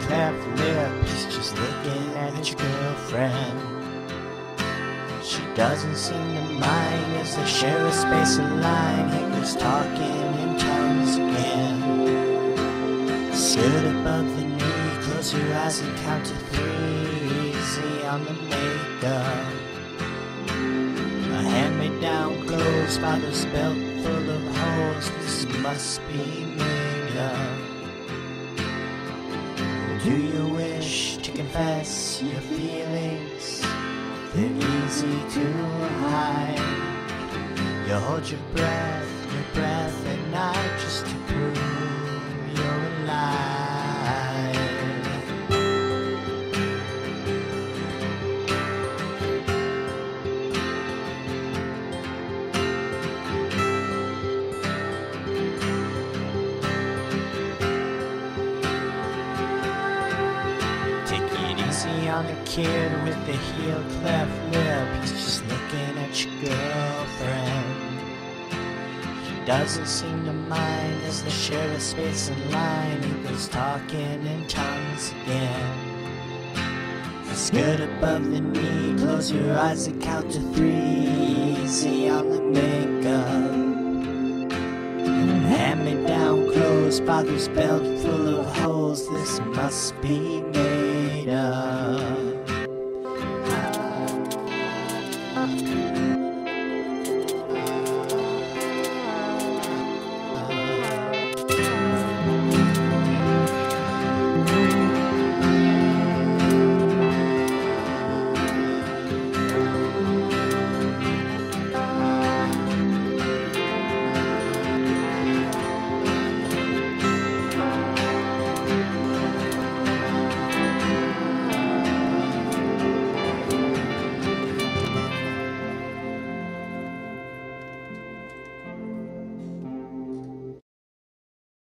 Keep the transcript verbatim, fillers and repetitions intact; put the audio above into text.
cleft lip, he's just looking at your girlfriend. She doesn't seem to mind as they share a space of line. He goes talking in tongues again. Skirt above the knee, close your eyes and count to three. Easy on the makeup. A hand-me-down clothes, father's belt full of holes. This must be made up. Do you wish to confess your feelings? They're easy to hide. You hold your breath, your breath at night just to prove you're alive. On the kid with the heel cleft lip, he's just looking at your girlfriend. She doesn't seem to mind as they share a space in line. He goes talking in tongues again. Skirt above the knee, close your eyes and count to three. Easy on the makeup. Hand-me-down clothes, father's belt full of holes. This must be made up.